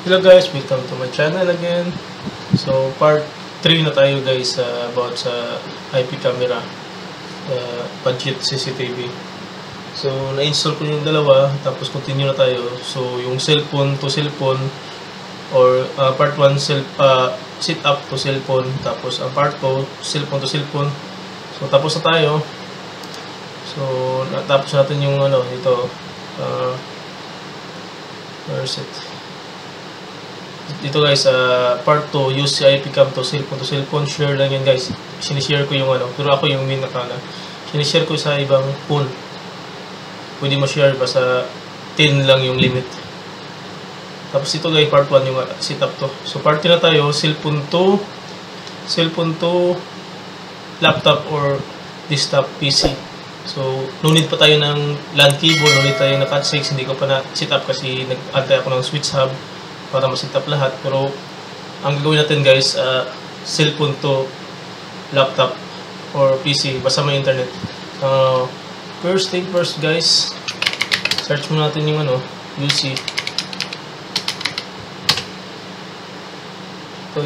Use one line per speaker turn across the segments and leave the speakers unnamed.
Hello guys, welcome to my channel again. So part 3 na tayo guys about sa IP camera, budget CCTV. So na-install ko yung dalawa, tapos continue na tayo. So yung cellphone to cellphone or part 1 sit up to cellphone, tapos ang part 2 cellphone to cellphone. So tapos na tayo. So natapos natin yung ito where is it? Dito guys, part 2, use si IP cam to cellphone, share lang yan guys. Sinishare ko yung pero ako yung main account. Sinishare ko sa ibang phone. Pwede mo share, basta 10 lang yung limit. Tapos ito guys, part 1 yung setup to. So part 2 na tayo, cellphone to laptop or desktop PC. So no need pa tayo ng LAN cable, no need tayo ng Cat6. Hindi ko pa na setup kasi nag-antay ako ng switch hub para ma-set up lahat. Pero ang gagawin natin guys, cellphone to laptop or PC, basta may internet. First thing first guys, search muna natin yung UC. Ito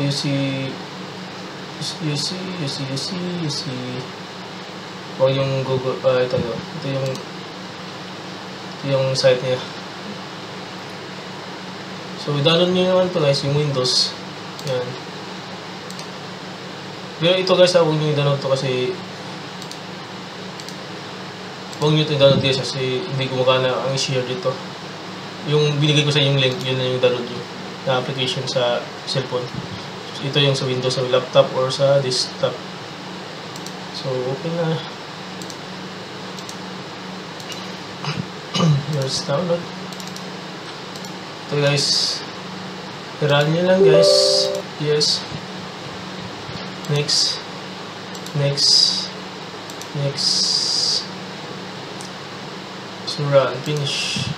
UC. Huwag yung Google, ito yung site niya. So, i-download nyo naman ito guys, yung Windows. Yan. Pero ito guys, huwag nyo i-download ito kasi huwag nyo ito i-download guys kasi hindi gumagana ang i-share dito. Yung binigay ko sa yung link, yun na yung download nyo na application sa cellphone. So, ito yung sa Windows, sa laptop or sa desktop. So, okay na. Let's download. Ito guys, i-run nyo lang guys. Yes. Next. So run, finish.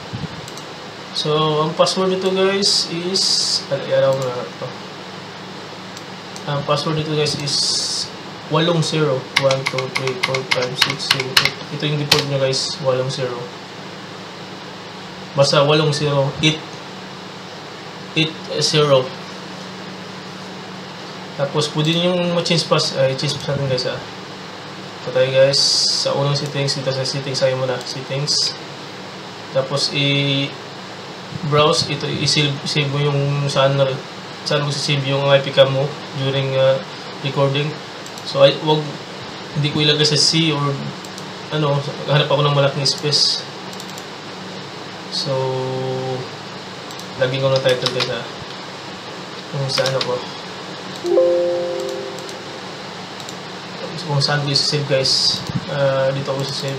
So ang password nito guys is araw na ito. Ang password nito guys is 80. 1 2 3 4 5 6 7 8. Ito yung default nyo guys, 80. Basta 80, 80. Tapos pwede yung ma-change pass, change pass natin guys Ito tayo guys, sa unang settings, dito sa settings tayo muna, settings. Tapos i-browse, ito i-save mo yung saan mo save yung IP cam mo during recording. So hindi ko ilagay sa C or hanap ako ng malaking space. So, lagyan ko ng title guys kung saan ako. Kung saan ko i-save guys. Dito ako i-save.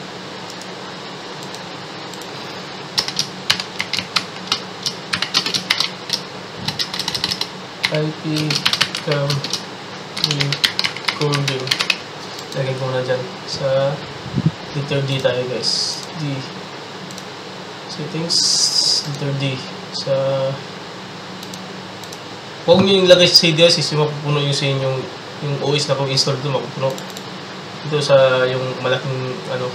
IP cam recording. Lagyan ko na dyan. Sa letter D tayo guys. D. Settings, letter D. Sa huwag nyo yung lagay sa CD guys kasi mapupuno yung sa inyong yung OS na kung install ito, mapupuno ito sa yung malaking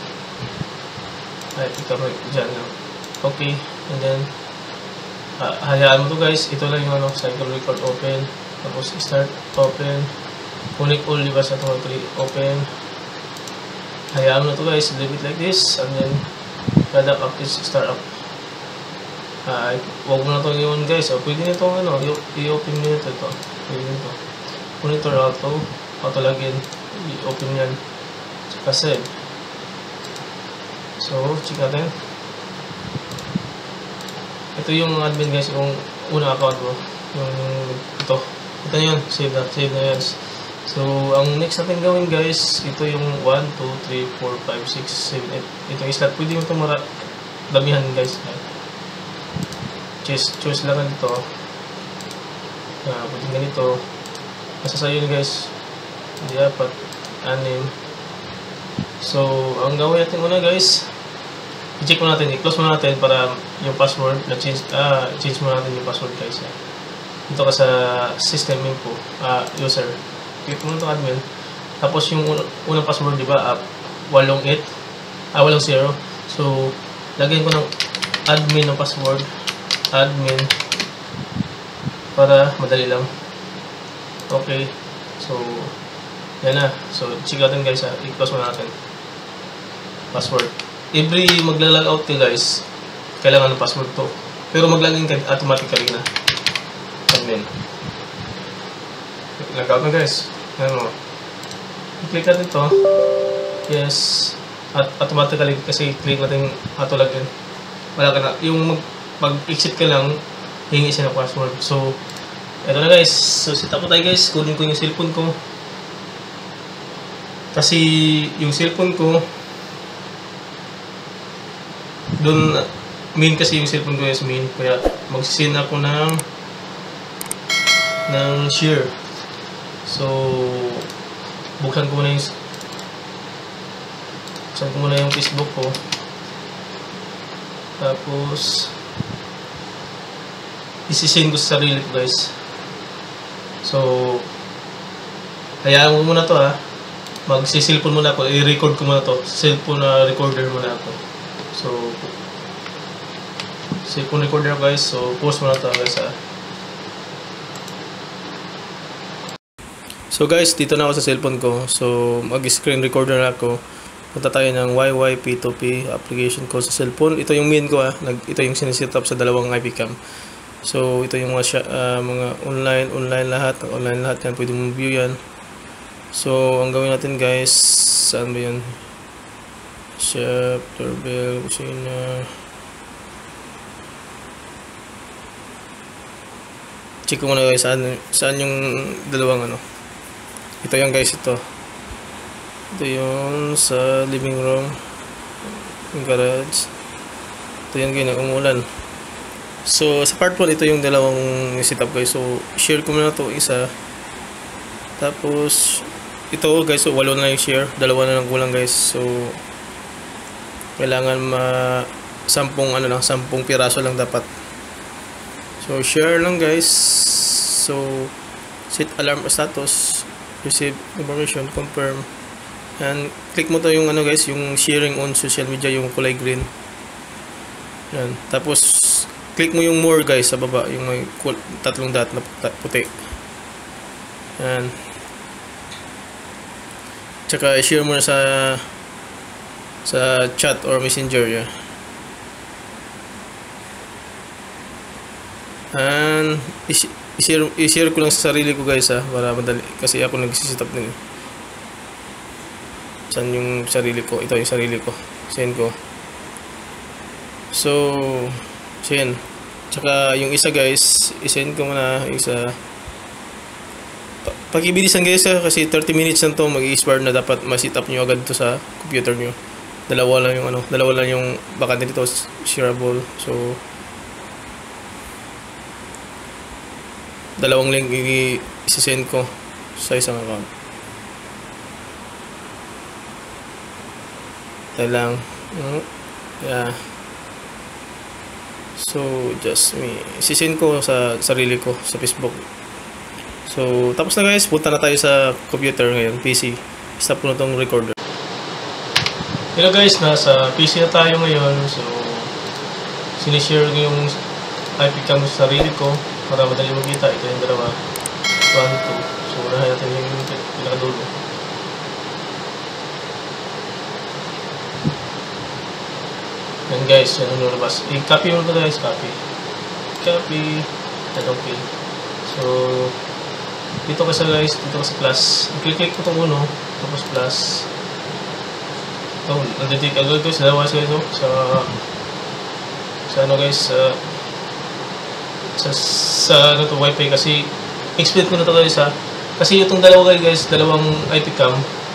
ito dyan okay, and then hayaan mo to guys. Ito lang yung cycle record, open, tapos start, open, connect all, diba sa 2 3, open. Hayaan mo to guys, leave it like this, and then kada up is start up. Huwag mo na itong i-on guys. Pwede nyo itong i-open nyo ito. Pwede nyo ito. Monitor auto login. I-open yan. Tsaka save. So, check natin. Ito yung admin guys. Yung unang account ko. Ito. Ito na yun. Save na yan. So, ang next natin gawin guys, ito yung 1, 2, 3, 4, 5, 6, 7, 8. Ito yung slot. Pwede mo itong damihan guys. Choose lang ito. Pwede ganito. Nasa sayo yun guys. Hindi dapat. 6. So, ang gawin natin una guys, i-check mo natin. I-close mo natin para yung password change mo natin yung password guys. Dito ka sa system info, user. Click mo itong admin. Tapos yung unang password, diba? 80. So, lagyan ko ng admin ng password. Admin para madali lang. Okay, so yan na. So check natin guys, i-close muna natin password. Every magla-log out ka guys, kailangan ng password to, pero mag-login ka automatically na admin. Log out na guys. Yan mo, i-click natin to, yes, at automatically kasi click natin auto login. Wala ka na, yung pag-exit ka lang, hingi siya ng password. So eto na guys, so set up tayo guys. Kunin ko yung cellphone ko kasi yung cellphone ko doon main, kasi yung cellphone ko is main, kaya mag-send ako ng share. So buksan ko muna yung Facebook ko, tapos isi-send ko sa sarili ko guys. So hayaan mo muna to magsi-cellphone muna ako, i-record ko muna to, cellphone na recorder muna ako. So cellphone recorder guys, so pause muna to guys So guys, dito na ako sa cellphone ko, so mag-screen recorder na ako. Punta tayo ng YYP2P application ko sa cellphone. Ito yung main ko ito yung siniset up sa dalawang IP cam. So ito yung mga online lahat yan, pwede mong view yan. So ang gawin natin guys, saan ba yan? Chef, doorbell, kusina. Check ko muna guys, saan yung dalawang ito yung guys, ito yung sa living room, yung garage. Ito yung ganyan, umulan. So sa part 1, ito yung dalawang setup guys. So share ko muna to isa. Tapos ito guys, so 8 na yung share, 2 na lang kulang guys. So kailangan 10 piraso lang dapat. So share lang guys. So set alarm status, receive information, confirm, and click mo to yung guys, yung sharing on social media, yung kulay green yan. Tapos click mo yung more guys sa baba, yung may tatlong dot na puti yan. Tsaka i-share mo na sa chat or messenger yan. And i-share ko lang sa sarili ko guys para madali, kasi ako nag-set up din. Saan yung sarili ko? Ito yung sarili ko, send ko. So yan. Tsaka yung isa guys, i-send ko muna yung isa. Pag-ibilisan guys kasi 30 minutes lang to mag-i-expire na, dapat ma-set up nyo agad to sa computer nyo. Dalawa lang yung bakante dito, shareable. So dalawang link i-send ko sa isang account. Tayo lang. Yeah. So just me, i-send ko sa sarili ko sa Facebook. So tapos na guys, punta na tayo sa computer ngayon, PC. Stop ko na tong recorder. Hello guys, nasa PC na tayo ngayon. So sinishare ko yung IP cam sa sarili ko para madali makita. Ito yung dalawa, 1, 2. So unahin natin yung pinakadulo. Yan guys, yan ang lumabas. I-copy mo ito guys, copy, and okay. So dito ka sa guys, dito ka sa plus, i-click ko itong uno, tapos plus. Ito, nandito agad guys, dalawa sa ito, sa ano guys, sa ano to, wifi, kasi explain ko na to guys kasi itong dalawa guys, dalawang IP cam,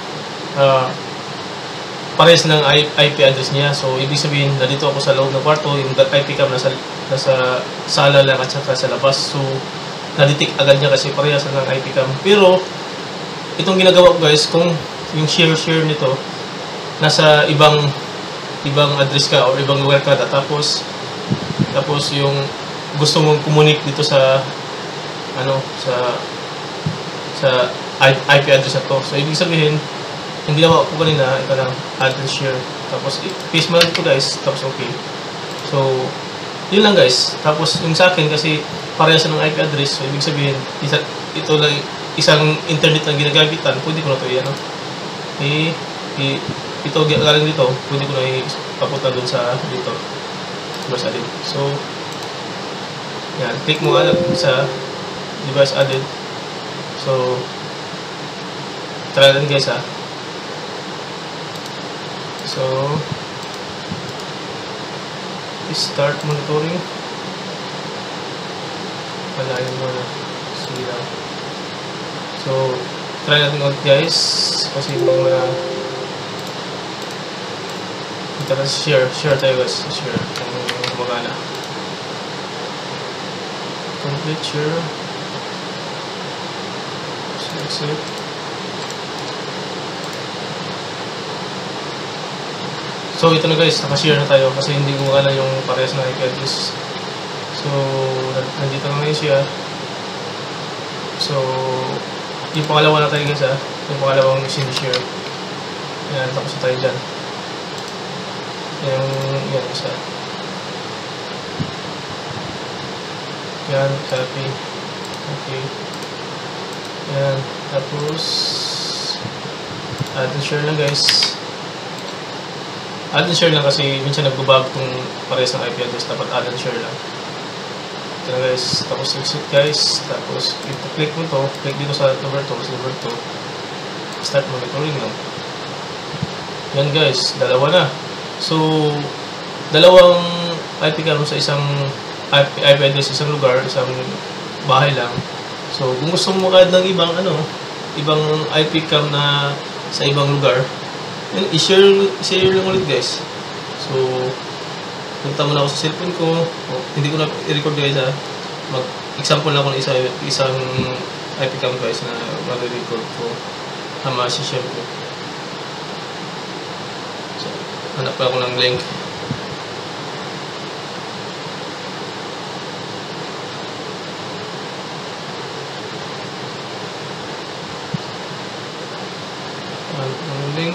parehas ng IP address niya. So ibig sabihin, nandito ako sa loob ng kwarto, yung IP cam nasa sala lang at saka sa labas. So na-detect agad niya kasi parehas ng IP cam. Pero itong ginagawa ko guys, kung yung share nito nasa ibang address ka or ibang lugar ka, tapos yung gusto mong communicate dito sa IP address na to. So ibig sabihin, yung ginawa ko kanina, ito lang, address share, tapos paste mo lang ito guys, tapos okay. So yun lang guys. Tapos yung sa akin, kasi parehas ng IP address. So, ibig sabihin, ito lang, isang internet lang ginagagitan, pwede ko na ito ano. Ito galing dito, pwede ko na ipapunta dun sa dito. Device added. So, yan. Click mo agad sa device added. So, try natin guys ha. So, start monitoring. Palayan mo na. Sige lang. So, try natin ulit guys. Kasi mga tara share tayo guys. Share. Kung magana. Complete share. So, exit. So, ito na guys, nakashare na tayo kasi hindi ko makala yung parehas na IP address. So, nandito na ngayon siya. So, yung pangalawa na tayo guys ha. Yung pangalawang sinishare. Yan, tapos na tayo dyan. Yan, isa. Yan, copy. Okay. Yan, tapos add and share lang guys. Add and share lang kasi minsan nagbabago kung parehas ng IP address, dapat add and share lang. Ito na guys, tapos exit guys, tapos click mo to, click dito sa number 2, start monitoring lang. Yan guys, dalawa na. So, dalawang IP cam sa isang IP address, isang lugar, isang bahay lang. So, kung gusto mo mag-add ng ibang ibang IP cam na sa ibang lugar, yun, i-share lang ulit guys. So, punta muna ako sa cellphone ko. Hindi ko na i-record guys ha. Mag-example lang ako ng isang IP cam guys na mag-record ko. Ma-share ko. So, hanap pa ako ng link. Hanap ng link.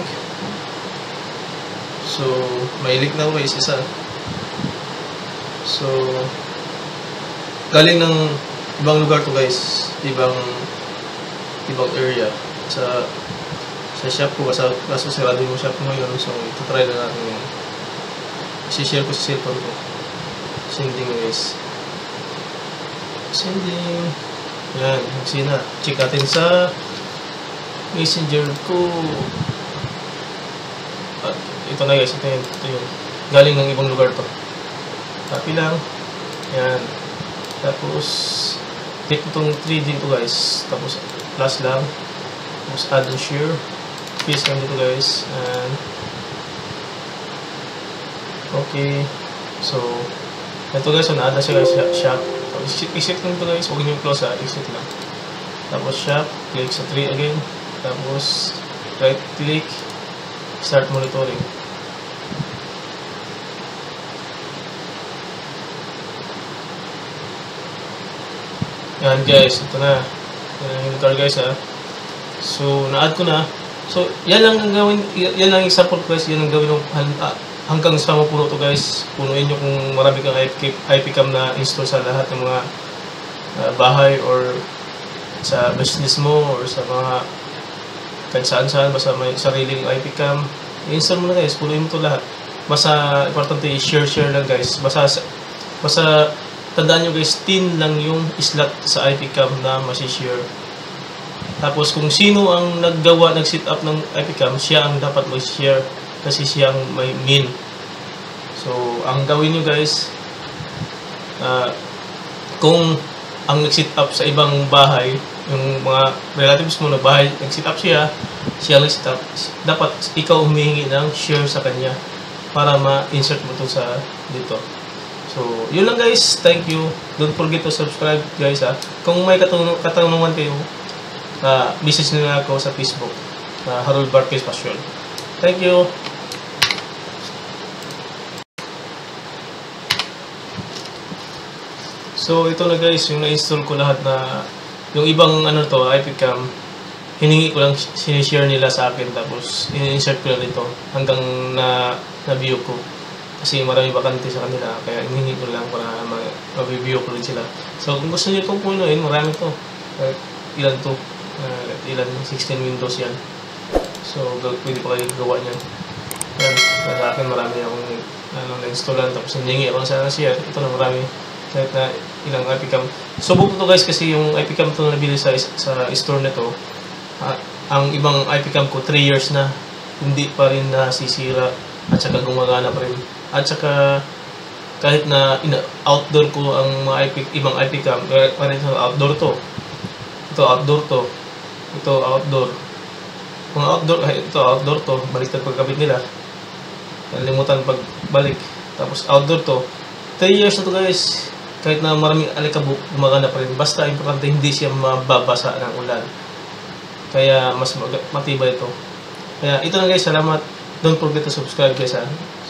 So, may link na guys, isa. So, galing ng ibang lugar to guys, ibang area. Sa shop ko, kaso sarado yung shop ko ngayon. So, ito-try na natin yung i-share ko sa cellphone ko. Sending guys. Sending. Yan, magsina. Check natin sa messenger ko. Ito na guys, ito yun. Galing ng ibang lugar to. Copy lang. Yan. Tapos, click itong 3D ito guys. Tapos, plus lang. Tapos, add and share. Paste lang dito guys. And, okay. So, ito guys, na-add na siya guys, shop. Tapos, exit lang ito guys. Huwag nyo close ha. Exit lang. Tapos, shop. Click sa 3 again. Tapos, right click. Start monitoring. Yan guys, ito na. Yan yung car guys ha. So, na-add ko na. So, yan lang ang gawin, yan lang example guys, yan ang gawin hanggang sa mapuno to guys. Punuin nyo kung marami kang IP cam na install sa lahat ng mga bahay or sa business mo or sa mga kahit saan-saan, basta may sariling IP cam, i-install mo na guys, punuin mo to lahat. Basta, importante, i-share lang guys. Basta, tandaan nyo guys, 10 lang yung slot sa IP cam na masishare. Tapos, kung sino ang nag-set up ng IP cam, siya ang dapat mag-share kasi siya ang may min. So, ang gawin nyo guys, kung ang nag-set up sa ibang bahay, yung mga relatives mo na bahay, nag-set up siya nag-set up, dapat ikaw humihingi ng share sa kanya para ma-insert mo to sa dito. So, yun lang guys. Thank you. Don't forget to subscribe guys ha. Kung may katanungan kayo, message nyo ako sa Facebook. Harold Barquez Passion. Thank you. So, ito na guys, yung na-install ko lahat na yung ibang IP cam, hiningi ko lang, sinishare nila sa akin, tapos in-insert ko lang ito hanggang na-view ko. kasi marami bakante sa kanila, kaya inihingi ko lang para ma-review ko rin sila. So kung gusto nyo itong punuin, marami to. Ilan to? Ilan? 16 windows yan. So pwede pa kayo gawa niyan. Yan, sa akin marami akong na-installan, tapos hinihingi ako sa share. Ito na marami, kahit na ilang IP cam. Subok to guys, kasi yung IP cam to na nabili sa store na to, ang ibang IP cam ko 3 years na hindi pa rin nasisira at saka gumagana pa rin. At saka kahit na outdoor ko ang mga ibang IP cam, parang outdoor to. Ito outdoor to. Ito outdoor. Kung outdoor, ito outdoor to, baliktad pagkabit nila. Kalimutan pagbalik. Tapos outdoor to. 3 years na to guys. Kahit na maraming alikabok, gumagana pa rin. Basta importante hindi siya mababasa ng ulan. Kaya mas matibay ito. Kaya ito na guys, salamat. Don't forget to subscribe guys ha.